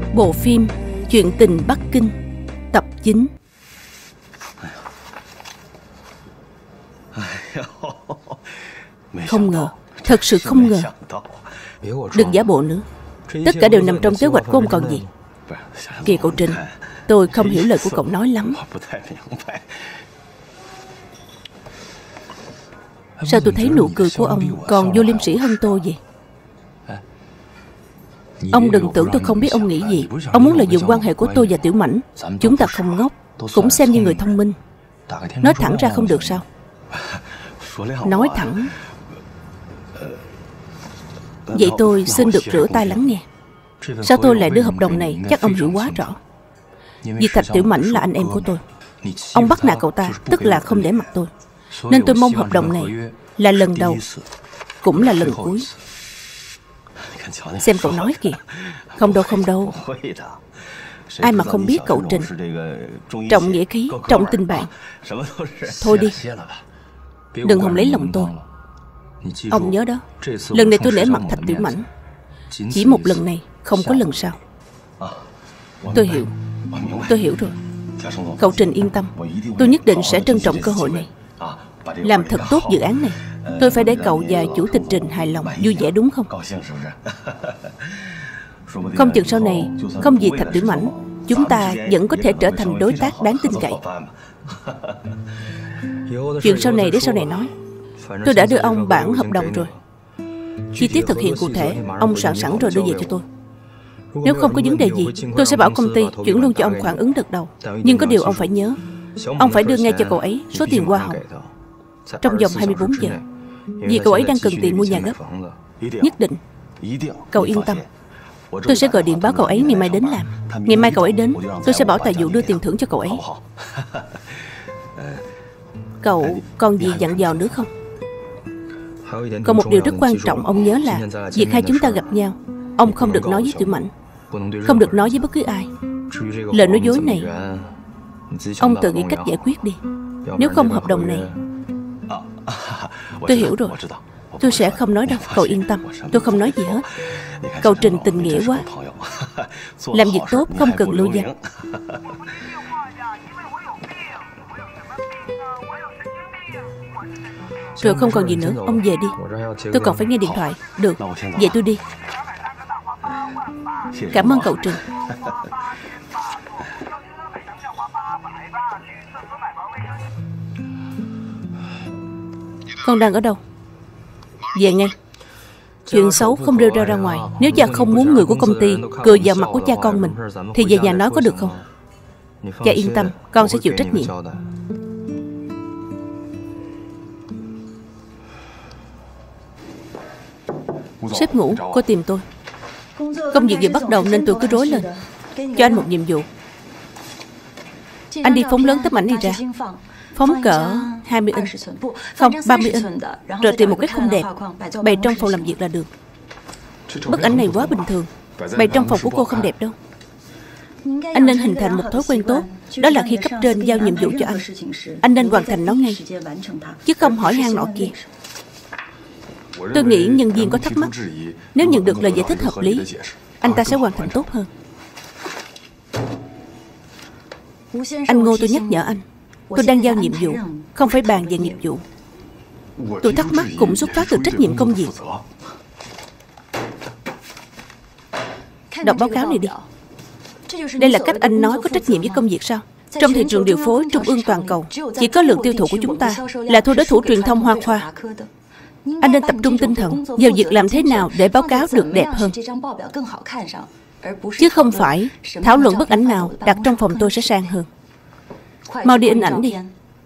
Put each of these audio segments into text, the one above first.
Bộ phim Chuyện tình Bắc Kinh tập 9. Không ngờ, thật sự không ngờ. Đừng giả bộ nữa. Tất cả đều nằm trong kế hoạch của ông còn gì. Kìa cậu Trình, tôi không hiểu lời của cậu nói lắm. Sao tôi thấy nụ cười của ông còn vô liêm sỉ hơn tôi vậy? Ông đừng tưởng tôi không biết ông nghĩ gì. Ông muốn lợi dụng quan hệ của tôi và Tiểu Mãnh. Chúng ta không ngốc, cũng xem như người thông minh. Nói thẳng ra không được sao? Nói thẳng. Vậy tôi xin được rửa tay lắng nghe. Sao tôi lại đưa hợp đồng này? Chắc ông hiểu quá rõ. Vì Thạch Tiểu Mãnh là anh em của tôi. Ông bắt nạt cậu ta, tức là không để mặt tôi. Nên tôi mong hợp đồng này là lần đầu, cũng là lần cuối. Xem cậu nói kìa. Không đâu, không đâu. Ai mà không biết cậu Trình trọng nghĩa khí, trọng tình bạn. Thôi đi, đừng hòng lấy lòng tôi. Ông nhớ đó, lần này tôi nể mặt Thạch Tiểu Mãnh. Chỉ một lần này, không có lần sau. Tôi hiểu rồi. Cậu Trình yên tâm, tôi nhất định sẽ trân trọng cơ hội này, làm thật tốt dự án này. Tôi phải để cậu và chủ tịch Trình hài lòng, vui vẻ đúng không? Không chừng sau này, không vì Thạch Tiểu Mãnh, chúng ta vẫn có thể trở thành đối tác đáng tin cậy. Chuyện sau này để sau này nói. Tôi đã đưa ông bản hợp đồng rồi. Chi tiết thực hiện cụ thể, ông soạn sẵn rồi đưa về cho tôi. Nếu không có vấn đề gì, tôi sẽ bảo công ty chuyển luôn cho ông khoản ứng đợt đầu. Nhưng có điều ông phải nhớ, ông phải đưa ngay cho cậu ấy số tiền hoa hồng trong vòng 24 giờ. Vì cậu ấy đang cần tiền mua nhà gấp. Nhất định. Cậu yên tâm. Tôi sẽ gọi điện báo cậu ấy ngày mai đến làm. Ngày mai cậu ấy đến, tôi sẽ bảo tài vụ đưa tiền thưởng cho cậu ấy. Cậu còn gì dặn dò nữa không? Còn một điều rất quan trọng ông nhớ là việc hai chúng ta gặp nhau, ông không được nói với Tiểu Mãnh, không được nói với bất cứ ai. Lời nói dối này ông tự nghĩ cách giải quyết đi. Nếu không hợp đồng này... Tôi hiểu rồi. Tôi sẽ không nói đâu, cậu yên tâm. Tôi không nói gì hết. Cậu Trình tình nghĩa quá. Làm việc tốt không cần lưu danh. Rồi không còn gì nữa, ông về đi. Tôi còn phải nghe điện thoại. Được, vậy tôi đi. Cảm ơn cậu Trình. Con đang ở đâu? Về ngay. Chuyện xấu không rêu ra ngoài. Nếu cha không muốn người của công ty cười vào mặt của cha con mình thì về nhà nói có được không? Cha yên tâm, con sẽ chịu trách nhiệm. Sếp ngủ, cô tìm tôi. Công việc vừa bắt đầu nên tôi cứ rối lên. Cho anh một nhiệm vụ. Anh đi phóng lớn tấm ảnh này ra. Phóng cỡ 20 inch, không 30 inch. Rồi tìm một cái khung đẹp, bày trong phòng làm việc là được. Bức ảnh này quá bình thường, bày trong phòng của cô không đẹp đâu. Anh nên hình thành một thói quen tốt. Đó là khi cấp trên giao nhiệm vụ cho anh nên hoàn thành nó ngay, chứ không hỏi han nọ kia. Tôi nghĩ nhân viên có thắc mắc, nếu nhận được lời giải thích hợp lý, anh ta sẽ hoàn thành tốt hơn. Anh Ngô, tôi nhắc nhở anh, tôi đang giao nhiệm vụ, không phải bàn về nghiệp vụ. Tôi thắc mắc cũng xuất phát từ trách nhiệm công việc. Đọc báo cáo này đi. Đây là cách anh nói có trách nhiệm với công việc sao? Trong thị trường điều phối trung ương toàn cầu, chỉ có lượng tiêu thụ của chúng ta là thua đối thủ truyền thông Hoa Khoa. Anh nên tập trung tinh thần vào việc làm thế nào để báo cáo được đẹp hơn, chứ không phải thảo luận bức ảnh nào đặt trong phòng tôi sẽ sang hơn. Mau đi in ảnh đi.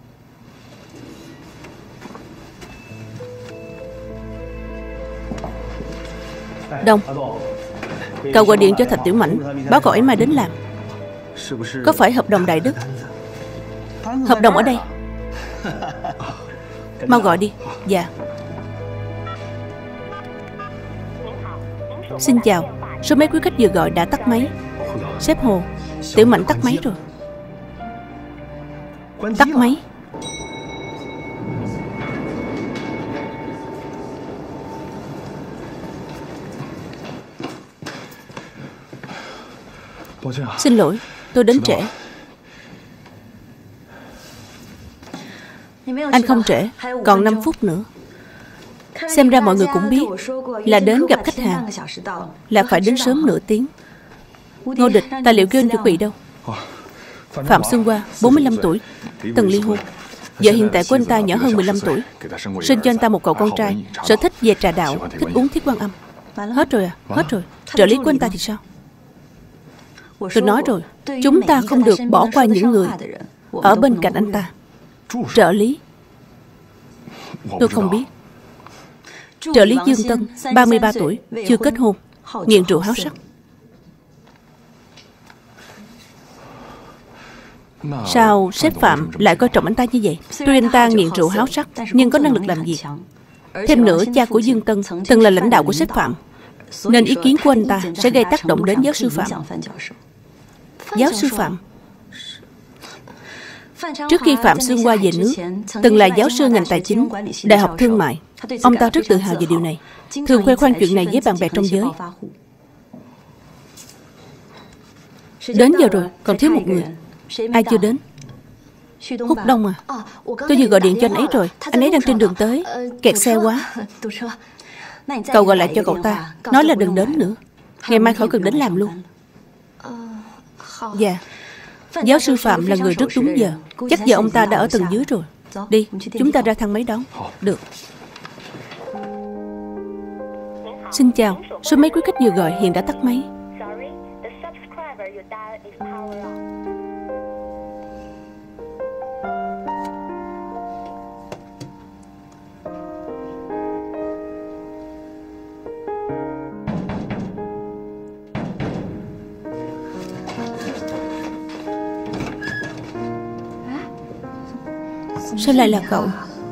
Đông, cậu gọi điện cho Thạch Tiểu Mãnh, báo cậu ấy mai đến làm. Có phải hợp đồng Đại Đức? Hợp đồng ở đây. Mau gọi đi. Dạ. Xin chào, số mấy quý khách vừa gọi đã tắt máy. Sếp Hồ, Tiểu Mãnh tắt máy rồi. Tắt máy. Xin lỗi, tôi đến trễ. Anh không trễ, còn 5 phút nữa. Xem ra mọi người cũng biết là đến gặp khách hàng là phải đến sớm nửa tiếng. Ngô Địch, tài liệu kêu anh chuẩn bị đâu? Phạm Xuân Hoa, 45 tuổi, từng ly hôn. Vợ hiện tại của anh ta nhỏ hơn 15 tuổi. Sinh cho anh ta một cậu con trai, sở thích về trà đạo, thích uống Thiết Quan Âm. Hết rồi à? Hết rồi. Trợ lý của anh ta thì sao? Tôi nói rồi, chúng ta không được bỏ qua những người ở bên cạnh anh ta. Trợ lý? Tôi không biết. Trợ lý Dương Tân, 33 tuổi, chưa kết hôn, nghiện rượu háo sắc. Sao sếp Phạm lại coi trọng anh ta như vậy? Tuy anh ta nghiện rượu háo sắc, nhưng có năng lực làm việc. Thêm nữa, cha của Dương Tân từng là lãnh đạo của sếp Phạm, nên ý kiến của anh ta sẽ gây tác động đến giáo sư Phạm. Giáo sư Phạm? Trước khi Phạm Xuân Hoa về nước, từng là giáo sư ngành tài chính, Đại học Thương mại. Ông ta rất tự hào về điều này, thường khoe khoang chuyện này với bạn bè trong giới. Đến giờ rồi, còn thiếu một người. Ai chưa đến? Húc Đông à? Tôi vừa gọi điện cho anh ấy rồi. Anh ấy đang trên đường tới, kẹt xe quá. Cậu gọi lại cho cậu ta, nói là đừng đến nữa, ngày mai khỏi cần đến làm luôn. Dạ. Giáo sư Phạm là người rất đúng giờ. Chắc giờ ông ta đã ở tầng dưới rồi. Đi, chúng ta ra thang máy đón. Được. Xin chào, số máy quý khách vừa gọi hiện đã tắt máy. Sao lại là cậu?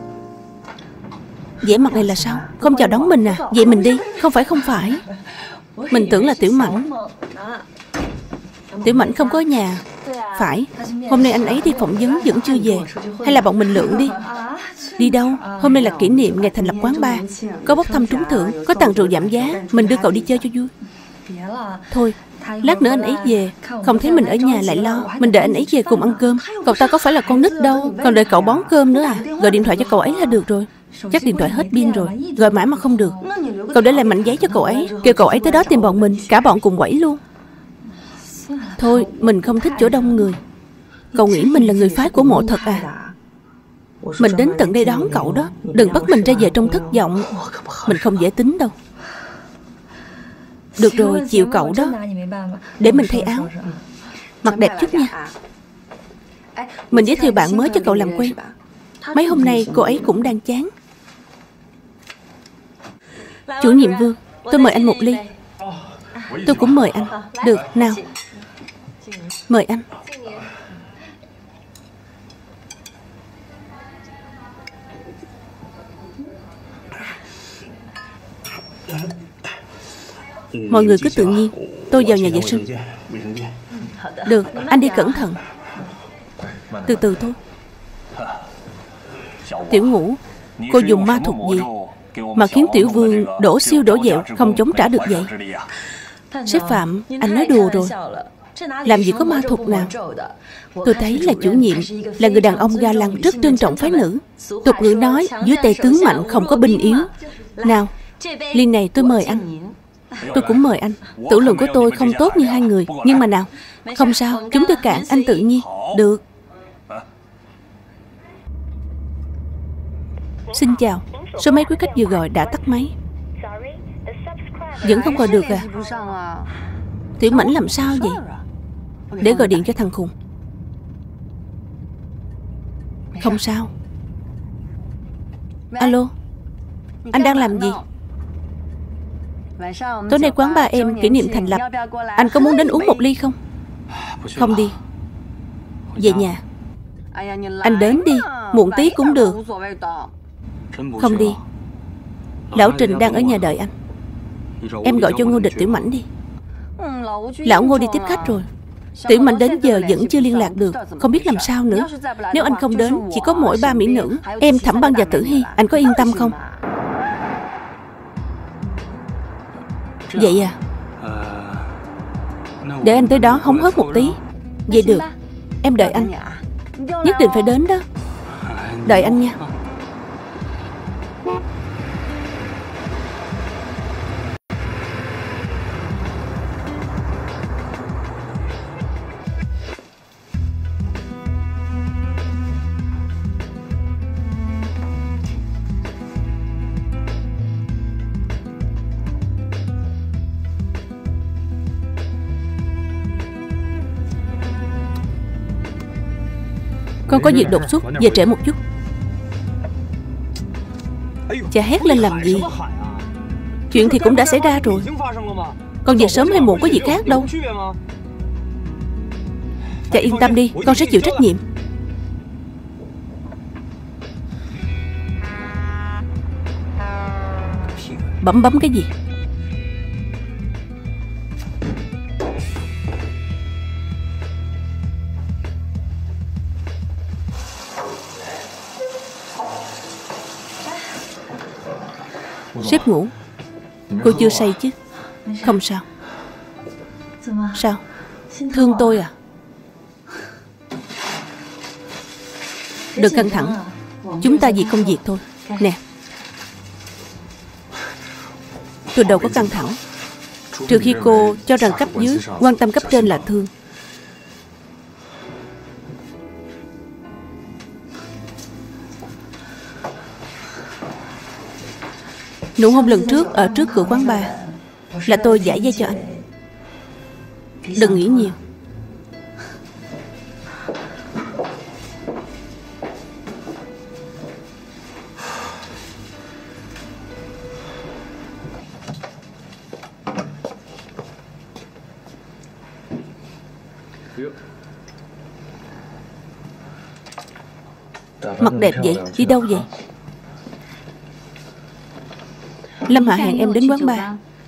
Vẻ mặt này là sao? Không chào đón mình à? Vậy mình đi. Không phải. Mình tưởng là Tiểu Mãnh. Tiểu Mãnh không có nhà. Phải. Hôm nay anh ấy đi phỏng vấn vẫn chưa về. Hay là bọn mình lượn đi? Đi đâu? Hôm nay là kỷ niệm ngày thành lập quán bar. Có bốc thăm trúng thưởng, có tặng rượu giảm giá. Mình đưa cậu đi chơi cho vui. Thôi, lát nữa anh ấy về, không thấy mình ở nhà lại lo. Mình đợi anh ấy về cùng ăn cơm. Cậu ta có phải là con nít đâu, còn đợi cậu bón cơm nữa à? Gọi điện thoại cho cậu ấy là được rồi. Chắc điện thoại hết pin rồi, gọi mãi mà không được. Cậu để lại mảnh giấy cho cậu ấy, kêu cậu ấy tới đó tìm bọn mình, cả bọn cùng quẩy luôn. Thôi, mình không thích chỗ đông người. Cậu nghĩ mình là người phái của mộ thật à? Mình đến tận đây đón cậu đó. Đừng bắt mình ra về trong thất vọng. Mình không dễ tính đâu. Được rồi, chịu cậu đó. Để mình thay áo. Mặc đẹp chút nha. Mình giới thiệu bạn mới cho cậu làm quen. Mấy hôm nay cô ấy cũng đang chán. Chủ nhiệm Vương, tôi mời anh một ly. Tôi cũng mời anh. Được, nào. Mời anh. Mọi người cứ tự nhiên. Tôi vào nhà vệ sinh. Được, anh đi cẩn thận. Từ từ thôi. Tiểu Ngũ, cô dùng ma thuật gì mà khiến Tiểu Vương đổ siêu đổ dẹo không chống trả được vậy? Sếp Phạm, anh nói đùa rồi. Làm gì có ma thuật nào. Tôi thấy là chủ nhiệm là người đàn ông ga lăng rất trân trọng phái nữ. Tục ngữ nói dưới tay tướng mạnh không có binh yếu. Nào, ly này tôi mời anh. Tôi cũng mời anh. Tử lượng của tôi không tốt như hai người, nhưng mà nào. Không sao, chúng tôi cạn, anh tự nhiên. Được. Xin chào, số máy quý khách vừa gọi đã tắt máy. Vẫn không gọi được à? Tiểu Mãnh làm sao vậy? Để gọi điện cho thằng khùng. Không sao. Alo, anh đang làm gì? Tối nay quán ba em kỷ niệm thành lập. Anh có muốn đến uống một ly không? Không đi. Về nhà. Anh đến đi, muộn tí cũng được. Không đi. Lão Trình đang ở nhà đợi anh. Em gọi cho Ngô Địch Tiểu Mãnh đi. Lão Ngô đi tiếp khách rồi. Tiểu Mãnh đến giờ vẫn chưa liên lạc được, không biết làm sao nữa. Nếu anh không đến, chỉ có mỗi ba mỹ nữ, em, Thẩm Băng và Tử Hy. Anh có yên tâm không? Vậy à? Để anh tới đó hóng hớt một tí. Vậy được, em đợi anh. Nhất định phải đến đó. Đợi anh nha. Con có việc đột xuất, về trễ một chút. Cha hét lên làm gì? Chuyện thì cũng đã xảy ra rồi. Còn việc sớm hay muộn có gì khác đâu. Cha yên tâm đi, con sẽ chịu trách nhiệm. Bấm cái gì? Sếp ngủ. Cô chưa say chứ? Không sao. Sao? Thương tôi à? Đừng căng thẳng. Chúng ta vì công việc thôi. Nè, tôi đâu có căng thẳng. Trừ khi cô cho rằng cấp dưới quan tâm cấp trên là thương. Nụ hôn lần trước ở trước cửa quán bar là tôi giải dây cho anh. Đừng nghĩ nhiều. Mặt đẹp vậy, đi đâu vậy? Lâm Hạ hẹn em đến quán bar.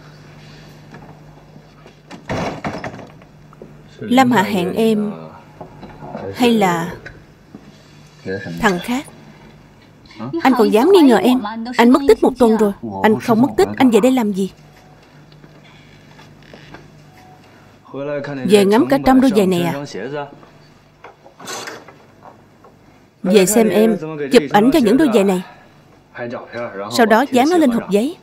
Lâm Hạ hẹn em hay là thằng khác? Anh còn dám nghi ngờ em? Anh mất tích 1 tuần rồi. Anh không mất tích, anh về đây làm gì? Về ngắm cả trăm đôi giày này à? Về xem em chụp ảnh cho những đôi giày này, sau đó dán nó lên hộp giấy.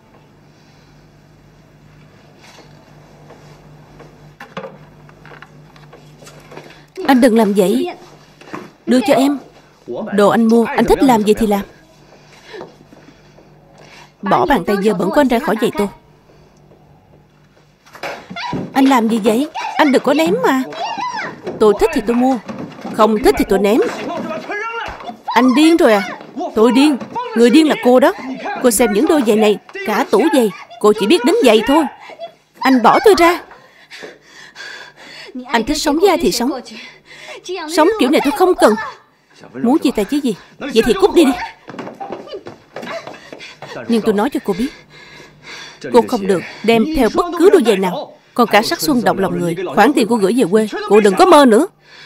Anh đừng làm vậy. Đưa cho em. Đồ anh mua, anh thích làm gì thì làm. Bỏ bàn tay dơ bẩn của anh ra khỏi giày tôi. Anh làm gì vậy? Anh đừng có ném mà. Tôi thích thì tôi mua, không thích thì tôi ném. Anh điên rồi à? Tôi điên. Người điên là cô đó. Cô xem những đôi giày này, cả tủ giày, cô chỉ biết đến giày thôi. Anh bỏ tôi ra. Anh thích sống với ai thì sống. Sống kiểu này tôi không cần. Muốn chia tay chứ gì? Vậy thì cút đi đi. Nhưng tôi nói cho cô biết, cô không được đem theo bất cứ đôi giày nào. Còn cả sắc xuân động lòng người, khoản tiền cô gửi về quê, cô đừng có mơ nữa.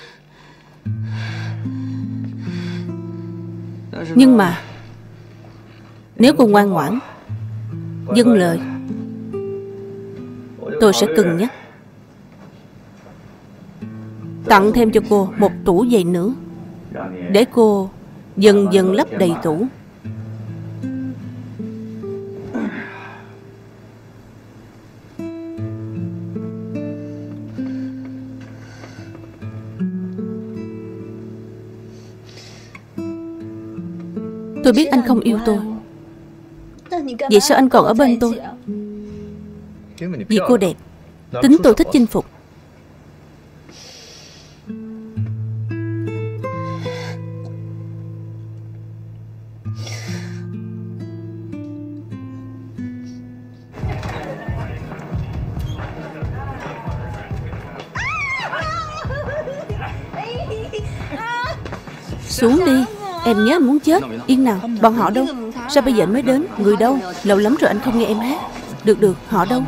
Nhưng mà nếu cô ngoan ngoãn vâng lời, tôi sẽ cân nhắc tặng thêm cho cô một tủ giày nữa, để cô dần dần lấp đầy tủ. Tôi biết anh không yêu tôi. Vậy sao anh còn ở bên tôi? Vì cô đẹp, tính tôi thích chinh phục. Xuống đi. Em nhớ anh muốn chết. Yên nào, bọn họ đâu? Sao bây giờ anh mới đến? Người đâu? Lâu lắm rồi anh không nghe em hát. Được, họ đâu?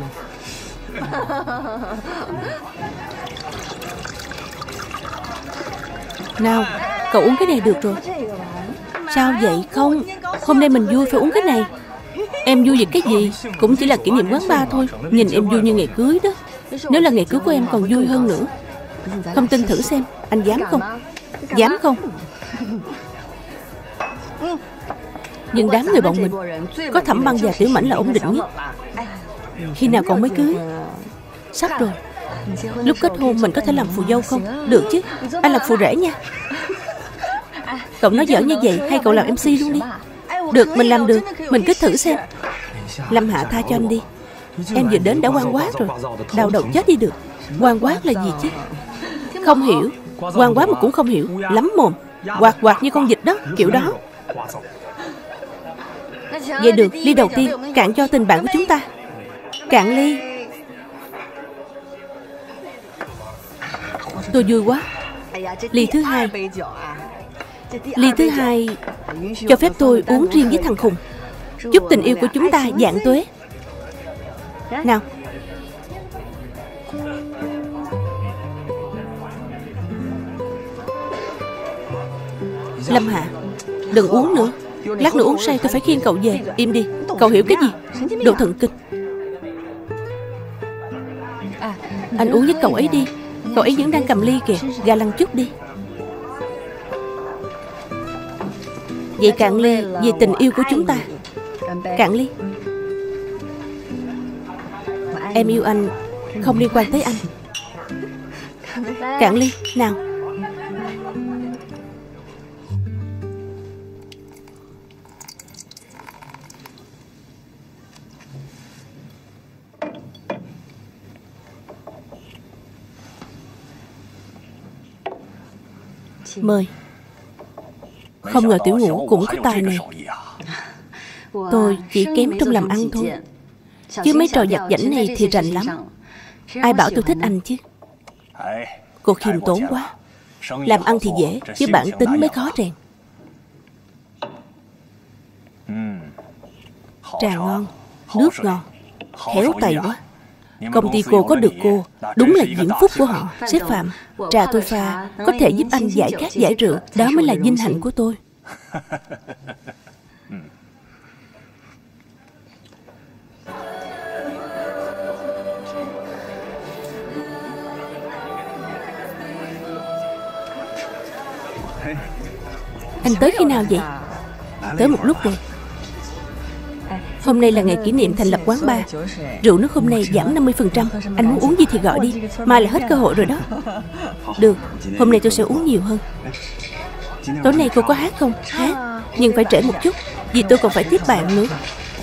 Nào, cậu uống cái này được rồi. Sao vậy? Không, hôm nay mình vui phải uống cái này. Em vui vì cái gì? Cũng chỉ là kỷ niệm quán bar thôi. Nhìn em vui như ngày cưới đó. Nếu là ngày cưới của em còn vui hơn nữa. Không tin thử xem. Anh dám không? Dám không? Nhưng đám người bọn mình có Thẩm Băng và Tiểu Mãnh là ổn định nhất. Khi nào còn mới cưới? Sắp rồi. Lúc kết hôn mình có thể làm phù dâu không? Được chứ. Anh làm phù rể nha. Cậu nói giỡn như vậy hay cậu làm MC luôn đi. Được, mình làm được. Mình cứ thử xem. Lâm Hạ tha cho anh đi. Em vừa đến đã quan quát rồi. Đau đầu chết đi được. Quan quát là gì chứ? Không hiểu. Quan quát mà cũng không hiểu. Lắm mồm. Quạt quạt như con vịt đó. Kiểu đó. Vậy được, ly đầu tiên cạn cho tình bạn của chúng ta. Cạn ly. Tôi vui quá. Ly thứ hai. Ly thứ hai cho phép tôi uống riêng với thằng khùng. Chúc tình yêu của chúng ta vạn tuế. Nào. Lâm Hạ, đừng uống nữa. Lát nữa uống say tôi phải khiêng cậu về. Im đi, cậu hiểu cái gì? Đồ thần kinh. Anh uống với cậu ấy đi. Cậu ấy vẫn đang cầm ly kìa. Ga lăng chút đi. Vậy cạn ly vì tình yêu của chúng ta. Cạn ly. Em yêu anh không liên quan tới anh. Cạn ly, nào. Mời. Không ngờ Tiểu Ngũ cũng có tài này. Tôi chỉ kém trong làm ăn thôi, chứ mấy trò giặt giảnh này thì rành lắm. Ai bảo tôi thích anh chứ. Cô khiêm tốn quá. Làm ăn thì dễ, chứ bản tính mới khó rèn. Trà ngon, nước ngon, khéo tay quá. Công ty cô có được cô, đúng là diễm phúc của họ. Sếp Phạm, trà tôi pha có thể giúp anh giải khát giải rượu. Đó mới là vinh hạnh của tôi. Anh tới khi nào vậy? Tới một lúc rồi. Hôm nay là ngày kỷ niệm thành lập quán bar. Rượu nước hôm nay giảm 50%. Anh muốn uống gì thì gọi đi. Mai là hết cơ hội rồi đó. Được, hôm nay tôi sẽ uống nhiều hơn. Tối nay cô có hát không? Hát, nhưng phải trễ một chút, vì tôi còn phải tiếp bạn nữa.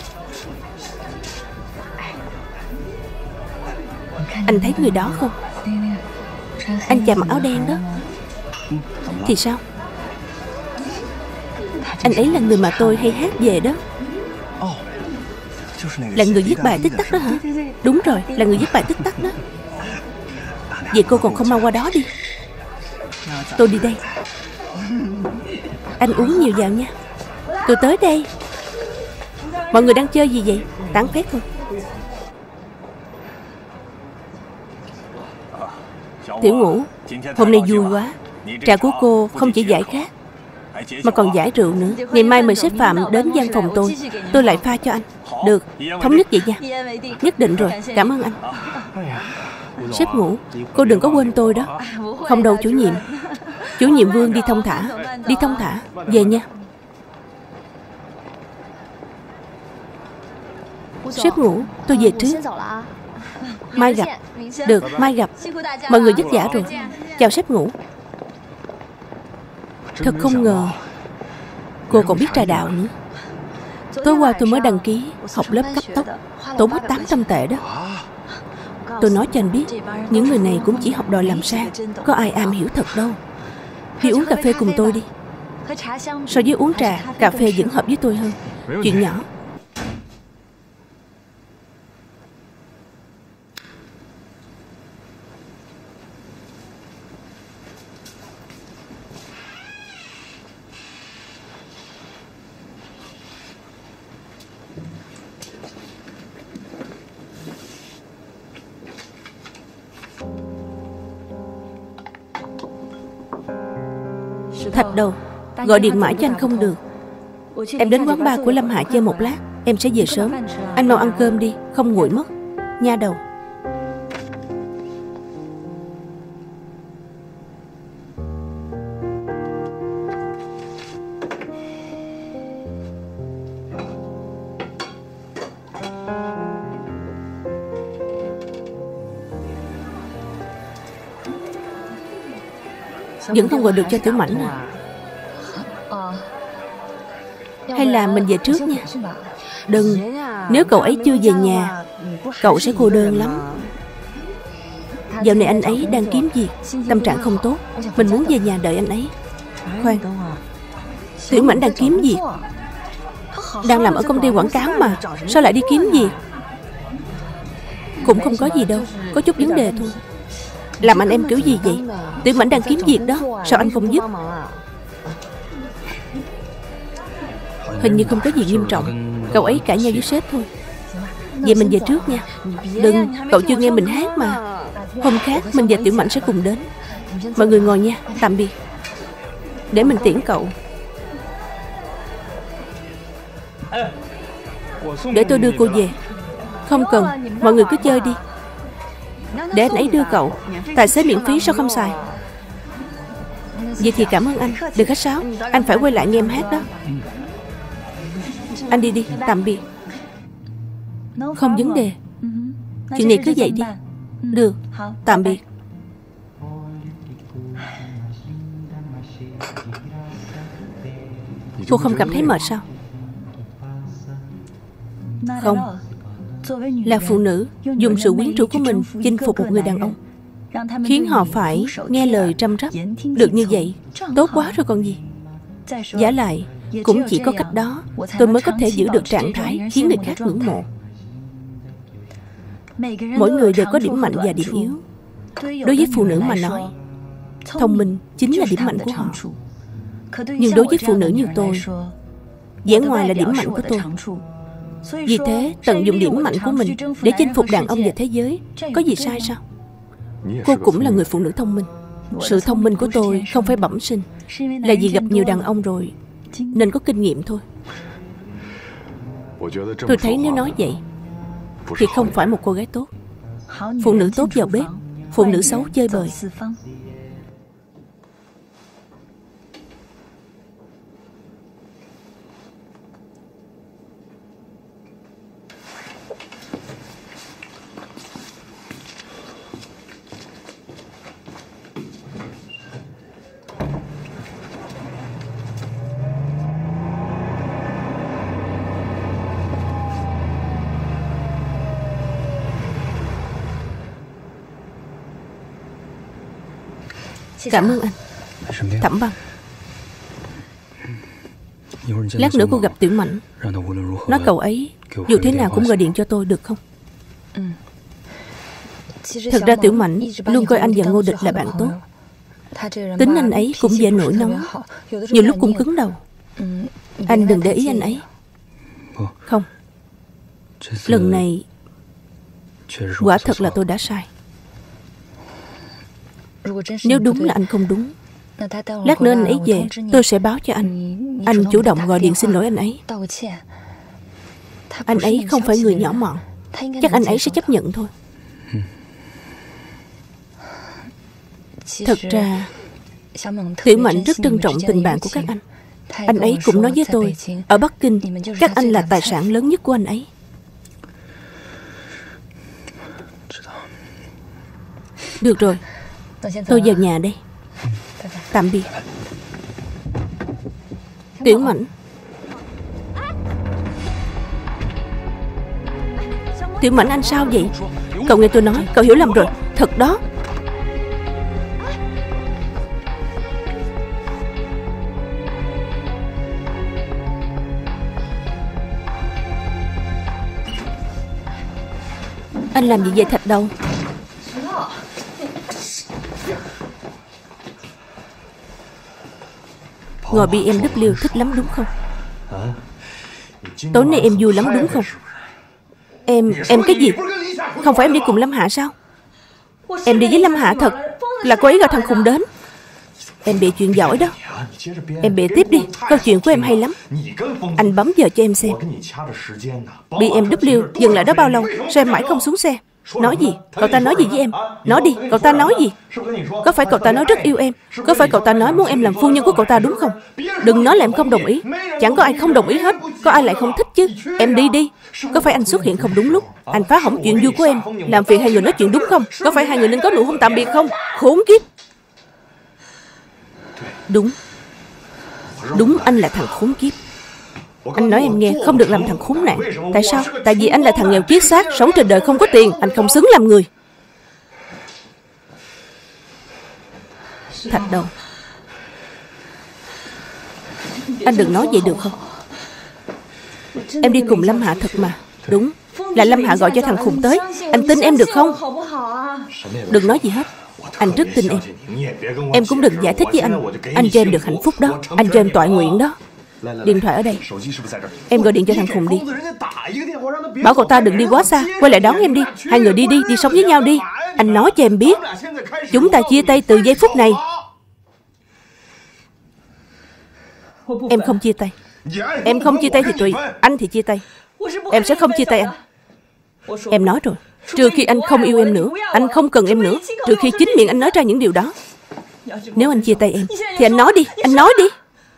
Anh thấy người đó không? Anh chàng mặc áo đen đó. Thì sao? Anh ấy là người mà tôi hay hát về đó. Là người viết bài tích tắc đó hả? Đúng rồi, là người viết bài tích tắc đó. Vậy cô còn không mau qua đó đi. Tôi đi đây. Anh uống nhiều vào nha. Tôi tới đây. Mọi người đang chơi gì vậy? Tán phét thôi. Tiểu Ngũ, hôm nay vui quá. Trà của cô không chỉ giải khát mà còn giải rượu nữa. Ngày mai mời sếp Phạm đến văn phòng tôi lại pha cho anh. Được, thống nhất vậy nha. Nhất định rồi, cảm ơn anh. Sếp Ngũ, cô đừng có quên tôi đó. Không đâu chủ nhiệm. Chủ nhiệm Vương đi thông thả. Đi thông thả, về nha. Sếp Ngũ, tôi về trước. Mai gặp. Được, mai gặp. Mọi người vất vả rồi. Chào sếp Ngũ. Thật không ngờ cô còn biết trà đạo nữa. Tối qua tôi mới đăng ký học lớp cấp tốc, tốn hết 800 tệ đó. Tôi nói cho anh biết, những người này cũng chỉ học đòi làm sang, có ai am hiểu thật đâu. Đi uống cà phê cùng tôi đi. So với uống trà, cà phê vẫn hợp với tôi hơn. Chuyện nhỏ. Thạch Đầu, gọi điện mãi cho anh không được. Em đến quán bar của Lâm Hạ chơi một lát, em sẽ về sớm. Anh mau ăn cơm đi, không nguội mất. Nha đầu. vẫn không gọi được cho Tiểu Mảnh à? Hay là mình về trước nha. Đừng, nếu cậu ấy chưa về nhà, cậu sẽ cô đơn lắm. Dạo này anh ấy đang kiếm việc, tâm trạng không tốt. Mình muốn về nhà đợi anh ấy. Khoan, Tiểu Mảnh đang kiếm việc, đang làm ở công ty quảng cáo mà, sao lại đi kiếm việc? Cũng không có gì đâu, có chút vấn đề thôi. Làm anh em kiểu gì vậy? Tiểu Mảnh đang kiếm việc đó, sao anh không giúp? Hình như không có gì nghiêm trọng, cậu ấy cãi nhau với sếp thôi. Vậy mình về trước nha. Đừng, cậu chưa nghe mình hát mà. Hôm khác mình và Tiểu Mảnh sẽ cùng đến. Mọi người ngồi nha, tạm biệt. Để mình tiễn cậu. Để tôi đưa cô về. Không cần, mọi người cứ chơi đi. Để anh ấy đưa cậu. Tài xế miễn phí sao không xài? Vậy thì cảm ơn anh. Đừng khách sáo, anh phải quay lại nghe em hát đó. Anh đi đi, tạm biệt. Không vấn đề. Chuyện này cứ vậy đi. Được, tạm biệt. Cô không cảm thấy mệt sao? Không. Là phụ nữ, dùng sự quyến rũ của mình chinh phục một người đàn ông, khiến họ phải nghe lời trăm rắp. Được như vậy, tốt quá rồi còn gì. Giả lại, cũng chỉ có cách đó tôi mới có thể giữ được trạng thái khiến người khác ngưỡng mộ. Mỗi người đều có điểm mạnh và điểm yếu. Đối với phụ nữ mà nói, thông minh chính là điểm mạnh của họ. Nhưng đối với phụ nữ như tôi, vẻ ngoài là điểm mạnh của tôi. Vì thế, tận dụng điểm mạnh của mình để chinh phục đàn ông và thế giới, có gì sai sao? Cô cũng là người phụ nữ thông minh. Sự thông minh của tôi không phải bẩm sinh, là vì gặp nhiều đàn ông rồi nên có kinh nghiệm thôi. Tôi thấy nếu nói vậy thì không phải một cô gái tốt. Phụ nữ tốt vào bếp, phụ nữ xấu chơi bời. Cảm ơn anh. Thẩm Băng, lát nữa cô gặp Tiểu Mảnh, nói cậu ấy dù thế nào cũng gọi điện cho tôi được không? Thật ra Tiểu Mảnh luôn coi anh và Ngô Địch là bạn tốt. Tính anh ấy cũng dễ nổi nóng, nhiều lúc cũng cứng đầu. Anh đừng để ý anh ấy. Không, lần này quả thật là tôi đã sai. Nếu đúng là anh không đúng, lát nữa anh ấy về tôi sẽ báo cho anh. Anh chủ động gọi điện xin lỗi anh ấy. Anh ấy không phải người nhỏ mọn, chắc anh ấy sẽ chấp nhận thôi. Thật ra Tiểu Mảnh rất trân trọng tình bạn của các anh. Anh ấy cũng nói với tôi, ở Bắc Kinh các anh là tài sản lớn nhất của anh ấy. Được rồi, tôi vào nhà đây. Tạm biệt. Tiểu Mảnh. Tiểu Mảnh, anh sao vậy? Cậu nghe tôi nói, cậu hiểu lầm rồi. Thật đó. Anh làm gì vậy Thạch Đầu? Ngồi BMW thích lắm đúng không? Tối nay em vui lắm đúng không? Em cái gì? Không phải em đi cùng Lâm Hạ sao? Em đi với Lâm Hạ thật, là cô ấy gọi thằng khùng đến. Em bịa chuyện giỏi đó. Em bịa tiếp đi, câu chuyện của em hay lắm. Anh bấm giờ cho em xem. BMW dừng lại đó bao lâu? Sao em mãi không xuống xe? Nói gì? Cậu ta nói gì với em? Nói đi, cậu ta nói gì? Có phải cậu ta nói rất yêu em? Có phải cậu ta nói muốn em làm phu nhân của cậu ta đúng không? Đừng nói là em không đồng ý. Chẳng có ai không đồng ý hết. Có ai lại không thích chứ? Em đi đi. Có phải anh xuất hiện không đúng lúc? Anh phá hỏng chuyện vui của em, làm phiền hai người nói chuyện đúng không? Có phải hai người nên có nụ hôn tạm biệt không? Khốn kiếp. Đúng. Đúng, anh là thằng khốn kiếp. Anh nói em nghe, không được làm thằng khốn nạn. Tại sao? Tại vì anh là thằng nghèo kiết xác, sống trên đời không có tiền. Anh không xứng làm người. Thạch Đầu, anh đừng nói vậy được không? Em đi cùng Lâm Hạ thật mà. Đúng, là Lâm Hạ gọi cho thằng khùng tới. Anh tin em được không? Đừng nói gì hết. Anh rất tin em. Em cũng đừng giải thích với anh. Anh cho em được hạnh phúc đó. Anh cho em toại nguyện đó. Điện thoại ở đây. Em gọi điện cho thằng khùng đi. Bảo cậu ta đừng đi quá xa, quay lại đón em đi. Hai người đi đi sống với nhau đi. Anh nói cho em biết, chúng ta chia tay từ giây phút này. Em không chia tay. Em không chia tay thì tùy. Anh thì chia tay. Em sẽ không chia tay anh. Em nói rồi, trừ khi anh không yêu em nữa, anh không cần em nữa, trừ khi chính miệng anh nói ra những điều đó. Nếu anh chia tay em thì anh nói đi. Anh nói đi.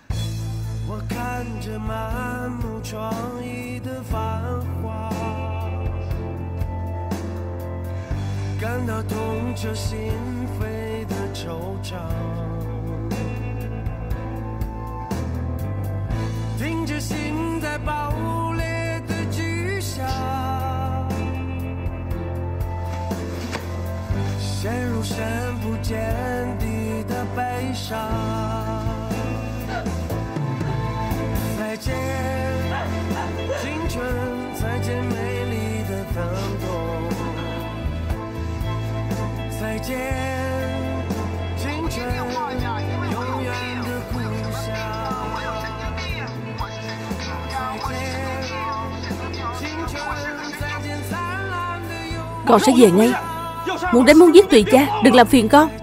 Con sẽ về ngay. Muốn đến muốn giết tùy cha. Đừng làm phiền con.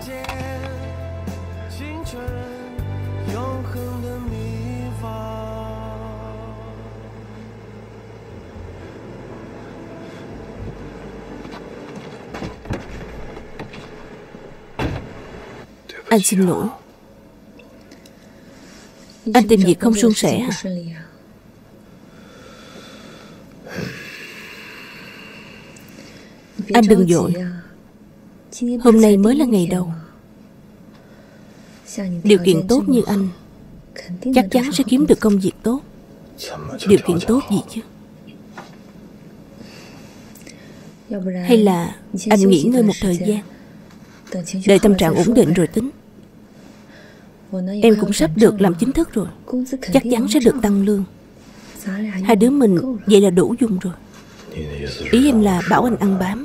Anh xin lỗi. Anh tìm việc không suôn sẻ à? Anh đừng vội. Hôm nay mới là ngày đầu. Điều kiện tốt như anh chắc chắn sẽ kiếm được công việc tốt. Điều kiện tốt gì chứ? Hay là anh nghỉ ngơi một thời gian, đợi tâm trạng ổn định rồi tính. Em cũng sắp được làm chính thức rồi, chắc chắn sẽ được tăng lương. Hai đứa mình vậy là đủ dùng rồi. Ý em là bảo anh ăn bám.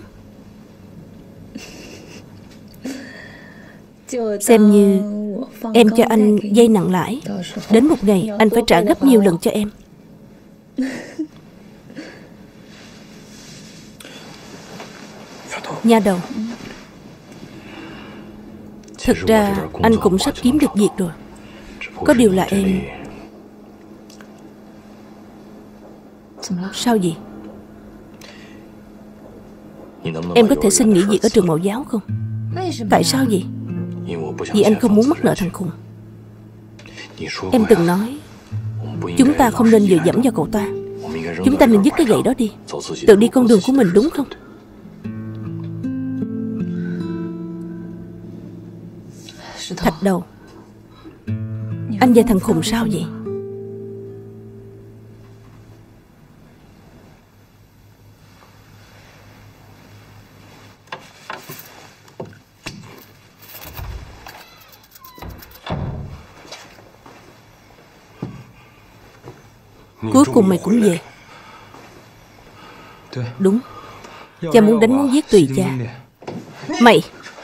Xem như em cho anh vay nặng lãi. Đến một ngày anh phải trả gấp nhiều lần cho em. Nha đầu, thực ra anh cũng sắp kiếm được việc rồi. Có điều là em... Sao vậy? Em có thể xin nghỉ việc ở trường mẫu giáo không? Tại sao vậy? Vì anh không muốn mắc nợ thằng khùng. Em từng nói chúng ta không nên dựa dẫm vào cậu ta. Chúng ta nên dứt cái gậy đó đi, tự đi con đường của mình, đúng không? Thạch Đầu, anh và thằng khùng sao vậy? Cuối cùng mày cũng về. Đúng, cha muốn đánh muốn giết tùy cha. Mày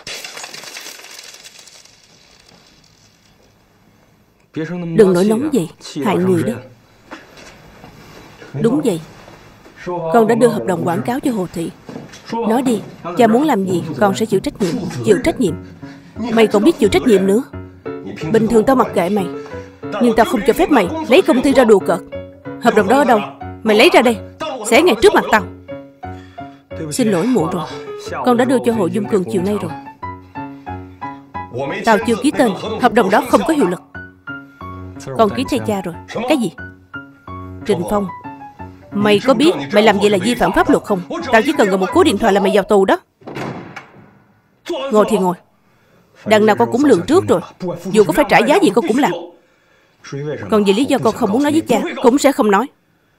đừng nổi nóng vậy, hại người đó. Đúng vậy. Con đã đưa hợp đồng quảng cáo cho Hồ Thị. Nói đi, cha muốn làm gì con sẽ chịu trách nhiệm. Chịu trách nhiệm? Mày còn biết chịu trách nhiệm nữa. Bình thường tao mặc kệ mày, nhưng tao không cho phép mày lấy công ty ra đùa cợt. Hợp đồng đó ở đâu? Mày lấy ra đây, xé ngay trước mặt tao. Xin lỗi muộn rồi. Con đã đưa cho Hồ Dung Cường chiều nay rồi. Tao chưa ký tên, hợp đồng đó không có hiệu lực. Con ký thay cha rồi. Cái gì? Trình Phong, mày có biết mày làm vậy là vi phạm pháp luật không? Tao chỉ cần gọi một cú điện thoại là mày vào tù đó. Ngồi thì ngồi. Đằng nào con cũng lường trước rồi. Dù có phải trả giá gì con cũng làm. Còn vì lý do con không muốn nói với cha, cũng sẽ không nói.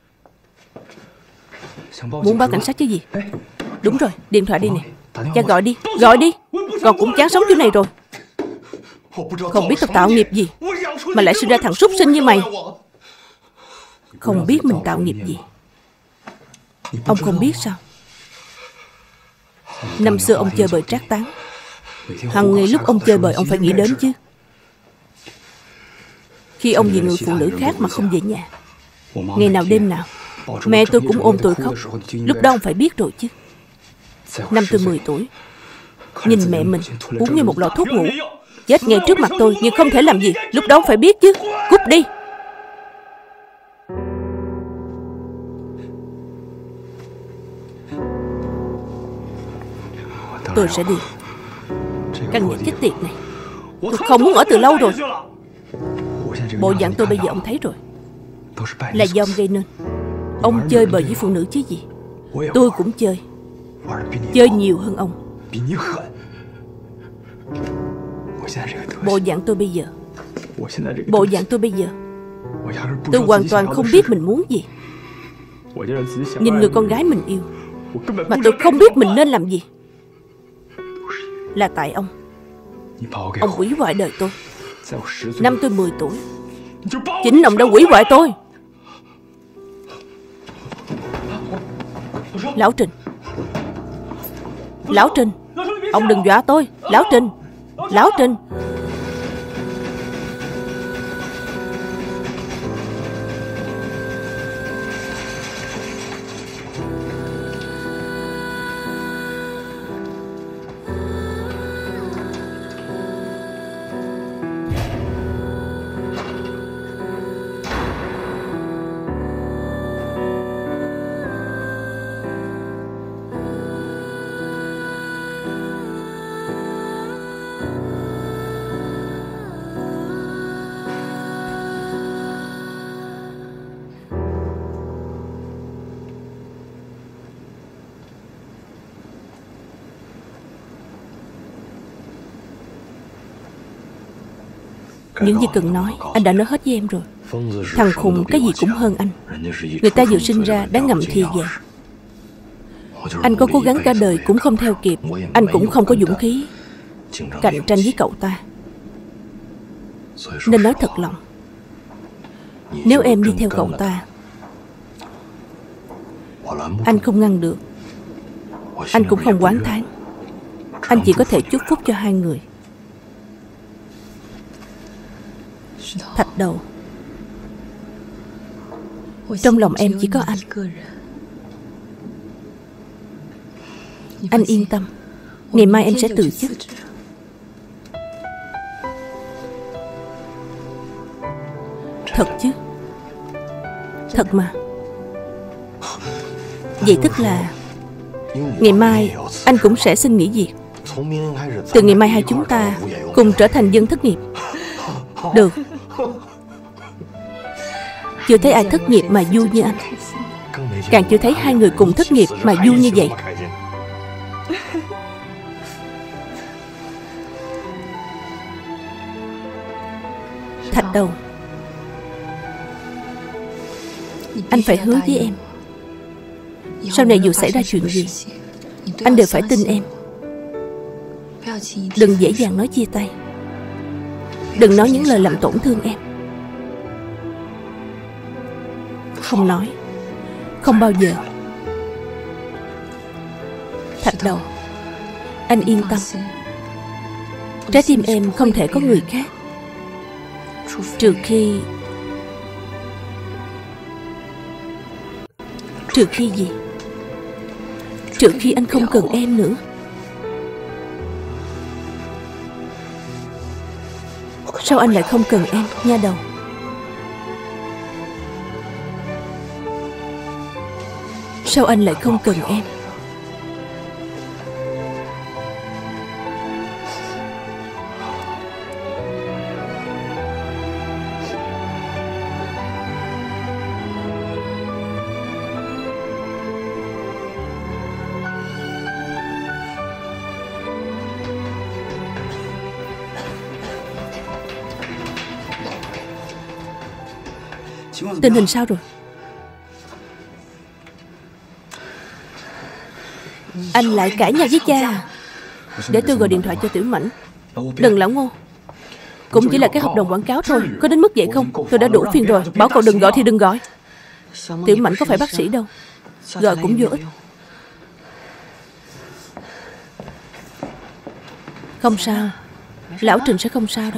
Muốn báo cảnh sát chứ gì. Đúng rồi, điện thoại đi nè. Cha gọi đi, gọi đi. Con cũng chán sống chỗ này rồi. Không biết tao tạo nghiệp gì mà lại sinh ra thằng súc sinh như mày. Không biết mình tạo nghiệp gì. Ông không biết sao? Năm xưa ông chơi bời trác táng. Hằng ngày lúc ông chơi bời ông phải nghĩ đến chứ. Khi ông vì người phụ nữ khác mà không về nhà, ngày nào đêm nào mẹ tôi cũng ôm tôi khóc. Lúc đó ông phải biết rồi chứ. Năm tôi 10 tuổi, nhìn mẹ mình uống ngay một lọ thuốc ngủ, chết ngay trước mặt tôi nhưng không thể làm gì. Lúc đó ông phải biết chứ. Cút đi. Tôi sẽ đi. Căn nhà chết tiệt này tôi không muốn ở từ lâu rồi. Bộ dạng tôi bây giờ ông thấy rồi, là do ông gây nên. Ông chơi bời với phụ nữ chứ gì. Tôi cũng chơi, chơi nhiều hơn ông. Bộ dạng tôi bây giờ, bộ dạng tôi bây giờ, tôi hoàn toàn không biết mình muốn gì. Nhìn người con gái mình yêu mà tôi không biết mình nên làm gì. Là tại ông. Ông hủy hoại đời tôi. Năm tôi 10 tuổi, chính ông đã hủy hoại tôi. Lão Trình, Lão Trình, ông đừng dọa tôi. Lão Trình, Lão Trình. Những gì cần nói anh đã nói hết với em rồi. Thằng khùng cái gì cũng hơn anh. Người ta vừa sinh ra đã ngậm thì về. Anh có cố gắng cả đời cũng không theo kịp. Anh cũng không có dũng khí cạnh tranh với cậu ta. Nên nói thật lòng, nếu em đi theo cậu ta, anh không ngăn được. Anh cũng không oán thán. Anh chỉ có thể chúc phúc cho hai người. Thạch Đầu, trong lòng em chỉ có anh. Anh yên tâm, ngày mai em sẽ từ chức. Thật chứ? Thật mà. Vậy tức là ngày mai anh cũng sẽ xin nghỉ việc. Từ ngày mai hai chúng ta cùng trở thành dân thất nghiệp. Được. Chưa thấy ai thất nghiệp mà vui như anh. Càng chưa thấy hai người cùng thất nghiệp mà vui như vậy. Thạch Đầu, anh phải hứa với em, sau này dù xảy ra chuyện gì, anh đều phải tin em. Đừng dễ dàng nói chia tay. Đừng nói những lời làm tổn thương em. Không nói. Không bao giờ. Thạch Đầu, anh yên tâm. Trái tim em không thể có người khác. Trừ khi... Trừ khi gì? Trừ khi anh không cần em nữa. Sao anh lại không cần em, nha đầu? Sao anh lại không cần em? Tình hình sao rồi? Anh lại cãi nhau với cha à? Để tôi gọi điện thoại cho Tiểu Mãnh. Đừng lão Ngô. Cũng chỉ là cái hợp đồng quảng cáo thôi, có đến mức vậy không? Tôi đã đủ phiền rồi, bảo cậu đừng gọi thì đừng gọi. Tiểu Mãnh có phải bác sĩ đâu, gọi cũng vô ích. Không sao, lão Trình sẽ không sao đâu.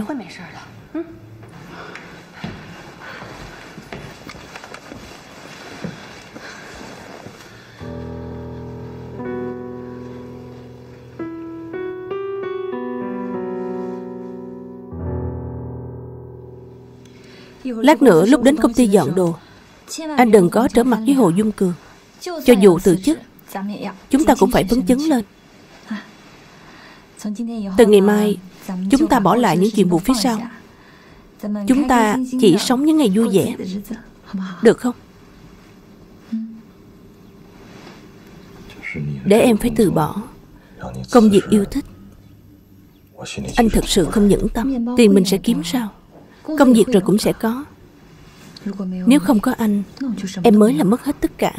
Lát nữa lúc đến công ty dọn đồ, anh đừng có trở mặt với Hồ Dung Cường. Cho dù từ chức, chúng ta cũng phải phấn chấn lên. Từ ngày mai, chúng ta bỏ lại những chuyện buồn phía sau. Chúng ta chỉ sống những ngày vui vẻ, được không? Để em phải từ bỏ công việc yêu thích. Anh thật sự không nhẫn tâm. Tiền mình sẽ kiếm sao? Công việc rồi cũng sẽ có. Nếu không có anh, em mới là mất hết tất cả.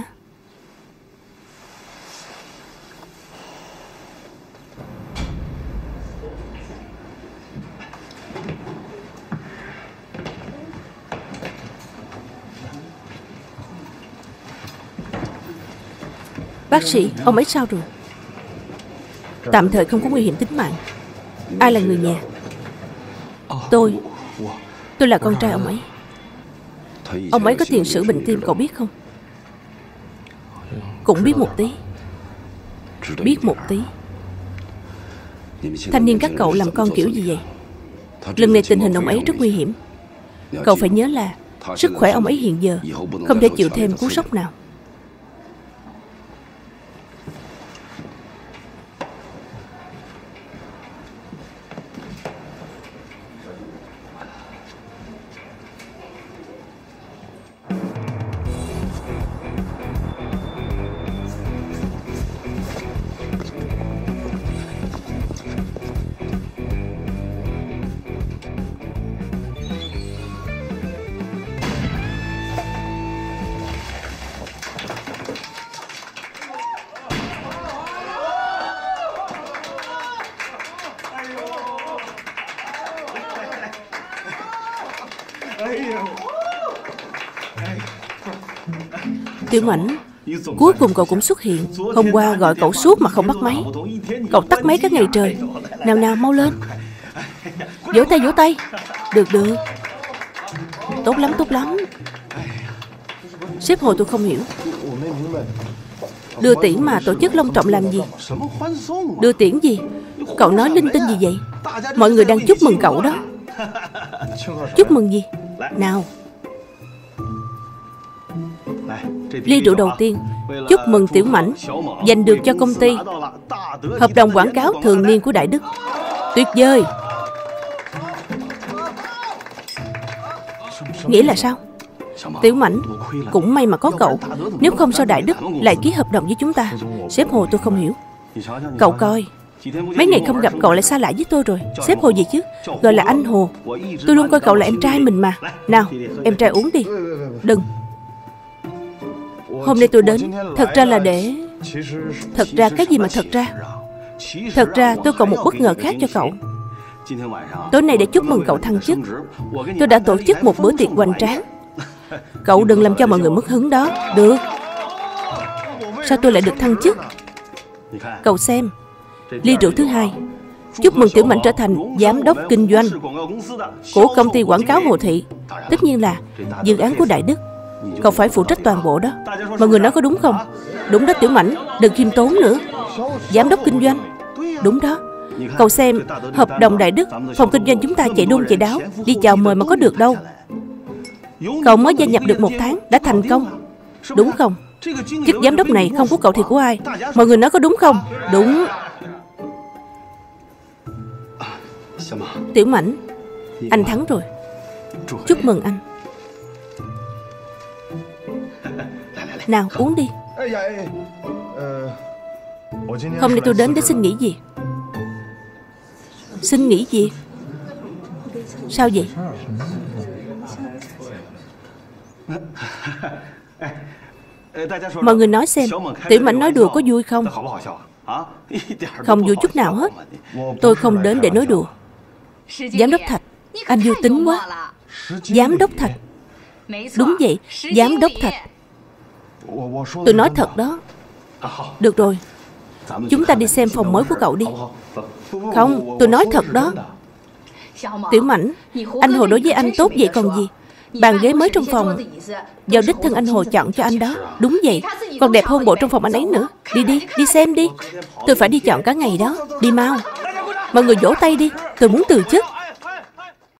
Bác sĩ, ông ấy sao rồi? Tạm thời không có nguy hiểm tính mạng. Ai là người nhà? Tôi là con trai ông ấy. Ông ấy có tiền sử bệnh tim, cậu biết không? Cũng biết một tí. Biết một tí. Thanh niên các cậu làm con kiểu gì vậy? Lần này tình hình ông ấy rất nguy hiểm. Cậu phải nhớ là sức khỏe ông ấy hiện giờ không thể chịu thêm cú sốc nào. Tiểu Mãnh, cuối cùng cậu cũng xuất hiện. Hôm qua gọi cậu suốt mà không bắt máy. Cậu tắt máy các ngày trời. Nào nào, mau lên. Vỗ tay, vỗ tay. Được được. Tốt lắm, tốt lắm. Sếp Hồ tôi không hiểu. Đưa tiễn mà tổ chức long trọng làm gì? Đưa tiễn gì? Cậu nói linh tinh gì vậy? Mọi người đang chúc mừng cậu đó. Chúc mừng gì? Nào, ly rượu đầu tiên chúc mừng Tiểu Mãnh giành được cho công ty hợp đồng quảng cáo thường niên của Đại Đức. Tuyệt vời. Nghĩa là sao? Tiểu Mãnh, cũng may mà có cậu. Nếu không sao Đại Đức lại ký hợp đồng với chúng ta? Sếp Hồ tôi không hiểu. Cậu coi, mấy ngày không gặp cậu lại xa lạ với tôi rồi. Sếp Hồ gì chứ? Gọi là anh Hồ. Tôi luôn coi cậu là em trai mình mà. Nào, em trai uống đi. Đừng. Hôm nay tôi đến thật ra là để... Thật ra cái gì mà thật ra? Thật ra tôi còn một bất ngờ khác cho cậu. Tối nay để chúc mừng cậu thăng chức, tôi đã tổ chức một bữa tiệc hoành tráng. Cậu đừng làm cho mọi người mất hứng đó. Được. Sao tôi lại được thăng chức? Cậu xem, ly rượu thứ hai chúc mừng Tiểu Mãnh trở thành giám đốc kinh doanh của công ty quảng cáo Hồ Thị. Tất nhiên là dự án của Đại Đức. Cậu phải phụ trách toàn bộ đó. Mọi người nói có đúng không? Đúng đó Tiểu Mãnh, đừng khiêm tốn nữa. Giám đốc kinh doanh. Đúng đó. Cậu xem, hợp đồng Đại Đức, phòng kinh doanh chúng ta chạy đôn chạy đáo, đi chào mời mà có được đâu. Cậu mới gia nhập được 1 tháng đã thành công, đúng không? Chức giám đốc này không của cậu thì của ai? Mọi người nói có đúng không? Đúng. Tiểu Mãnh, anh thắng rồi. Chúc mừng anh. Nào uống đi. Hôm nay tôi đến để xin nghỉ việc. Xin nghỉ việc? Sao vậy? Mọi người nói xem, Tiểu Mãnh nói đùa có vui không? Không vui chút nào hết. Tôi không đến để nói đùa. Giám đốc Thạch, anh vui tính quá. Giám đốc Thạch. Đúng vậy, Giám đốc Thạch. Tôi nói thật đó. Được rồi, chúng ta đi xem phòng mới của cậu đi. Không, tôi nói thật đó. Tiểu Mãnh, anh Hồ đối với anh tốt vậy còn gì. Bàn ghế mới trong phòng do đích thân anh Hồ chọn cho anh đó. Đúng vậy, còn đẹp hơn bộ trong phòng anh ấy nữa. Đi đi, đi xem đi. Tôi phải đi chọn cả ngày đó. Đi mau. Mọi người vỗ tay đi, tôi muốn từ chức.